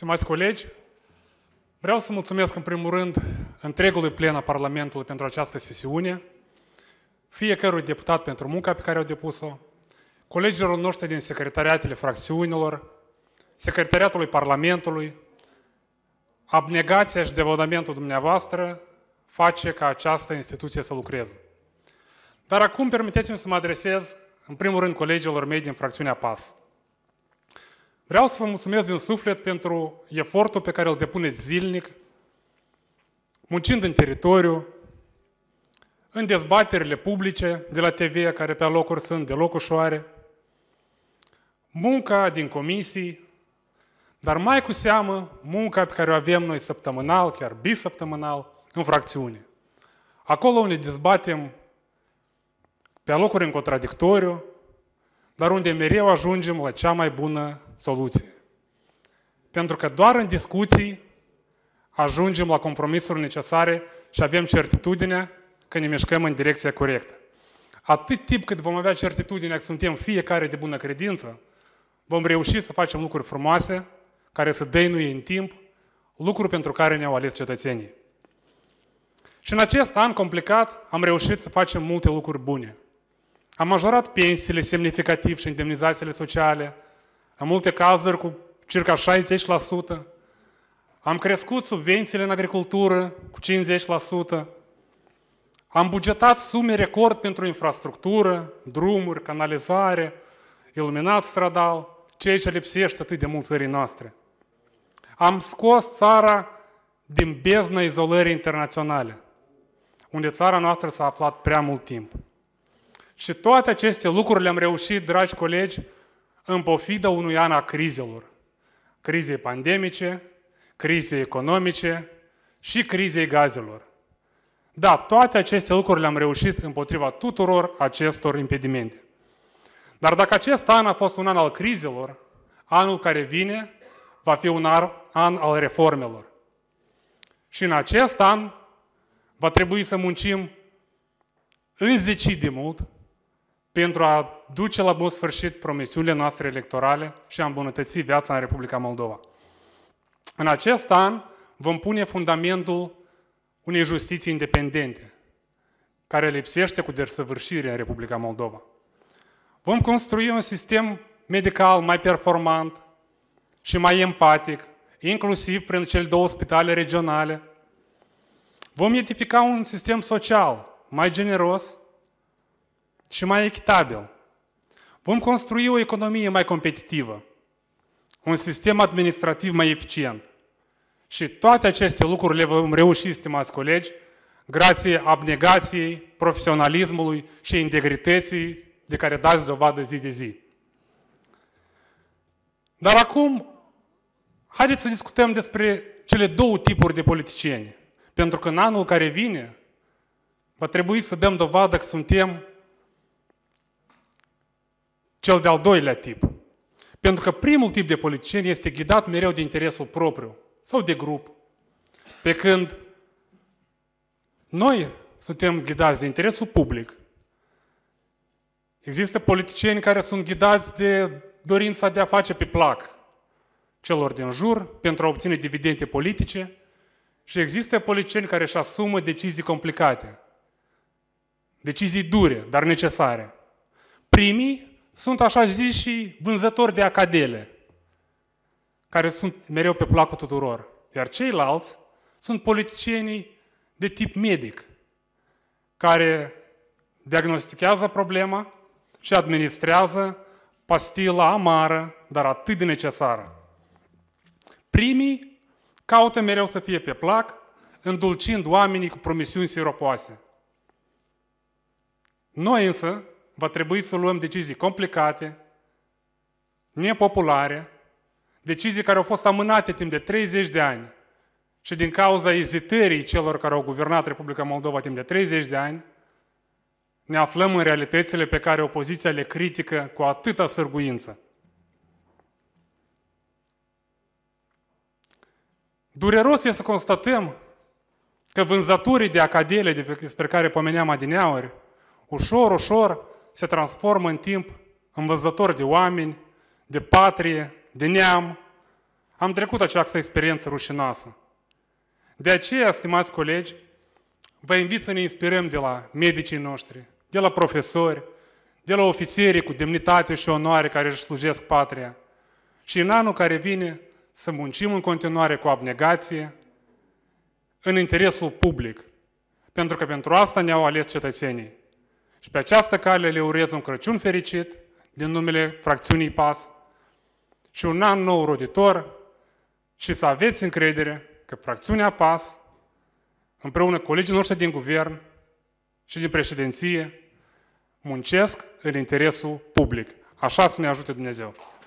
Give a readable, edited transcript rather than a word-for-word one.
Stimați colegi, vreau să mulțumesc în primul rând întregului plen a Parlamentului pentru această sesiune, fiecărui deputat pentru munca pe care au depus-o, colegilor noștri din secretariatele fracțiunilor, secretariatului Parlamentului. Abnegația și devotamentul dumneavoastră face ca această instituție să lucreze. Dar acum permiteți-mi să mă adresez în primul rând colegilor mei din fracțiunea PAS. Vreau să vă mulțumesc din suflet pentru efortul pe care îl depuneți zilnic, muncind în teritoriu, în dezbaterile publice de la TV, care pe alocuri sunt deloc ușoare, munca din comisii, dar mai cu seamă munca pe care o avem noi săptămânal, chiar bisăptămânal, în fracțiune. Acolo unde dezbatem pe alocuri în contradictoriu, dar unde mereu ajungem la cea mai bună soluție. Pentru că doar în discuții ajungem la compromisuri necesare și avem certitudinea că ne mișcăm în direcția corectă. Atât timp cât vom avea certitudinea că suntem fiecare de bună credință, vom reuși să facem lucruri frumoase, care să dăinuie în timp, lucruri pentru care ne-au ales cetățenii. Și în acest an complicat am reușit să facem multe lucruri bune. Am majorat pensiile semnificativ și indemnizațiile sociale, în multe cazuri cu circa 60%. Am crescut subvențiile în agricultură cu 50%. Am bugetat sume record pentru infrastructură, drumuri, canalizare, iluminat stradal, ceea ce lipsește atât de mult țării noastre. Am scos țara din bezna izolării internaționale, unde țara noastră s-a aflat prea mult timp. Și toate aceste lucruri le-am reușit, dragi colegi, în pofida unui an a crizelor. Crizei pandemice, crizei economice și crizei gazelor. Da, toate aceste lucruri le-am reușit împotriva tuturor acestor impedimente. Dar dacă acest an a fost un an al crizelor, anul care vine va fi un an al reformelor. Și în acest an va trebui să muncim înzecit de mult pentru a duce la bun sfârșit promisiunile noastre electorale și a îmbunătăți viața în Republica Moldova. În acest an vom pune fundamentul unei justiții independente, care lipsește cu desăvârșire în Republica Moldova. Vom construi un sistem medical mai performant și mai empatic, inclusiv prin cele 2 spitale regionale. Vom edifica un sistem social mai generos și mai echitabil. Vom construi o economie mai competitivă, un sistem administrativ mai eficient. Și toate aceste lucruri le vom reuși, stimați colegi, grație abnegației, profesionalismului și integrității de care dați dovadă zi de zi. Dar acum, haideți să discutăm despre cele 2 tipuri de politicieni. Pentru că în anul care vine, va trebui să dăm dovadă că suntem cel de-al 2-lea tip. Pentru că primul tip de politicieni este ghidat mereu de interesul propriu sau de grup. Pe când noi suntem ghidați de interesul public. Există politicieni care sunt ghidați de dorința de a face pe plac celor din jur pentru a obține dividende politice și există politicieni care își asumă decizii complicate, decizii dure, dar necesare. Primii sunt așa zis și vânzători de acadele, care sunt mereu pe placul tuturor. Iar ceilalți sunt politicienii de tip medic, care diagnostichează problema și administrează pastila amară, dar atât de necesară. Primii caută mereu să fie pe plac, îndulcind oamenii cu promisiuni siropoase. Noi însă va trebui să luăm decizii complicate, nepopulare, decizii care au fost amânate timp de 30 de ani și din cauza ezitării celor care au guvernat Republica Moldova timp de 30 de ani, ne aflăm în realitățile pe care opoziția le critică cu atâta sârguință. Dureros este să constatăm că vânzătorii de acadele despre care pomeneam adineauri, ușor, ușor se transformă în timp în vânzători de oameni, de patrie, de neam, am trecut această experiență rușinoasă. De aceea, stimați colegi, vă invit să ne inspirăm de la medicii noștri, de la profesori, de la ofițerii cu demnitate și onoare care își slujesc patria. Și în anul care vine să muncim în continuare cu abnegație în interesul public, pentru că pentru asta ne-au ales cetățenii. Și pe această cale le urez un Crăciun fericit din numele fracțiunii PAS și un an nou roditor și să aveți încredere că fracțiunea PAS, împreună cu colegii noștri din guvern și din președinție, muncesc în interesul public. Așa să ne ajute Dumnezeu!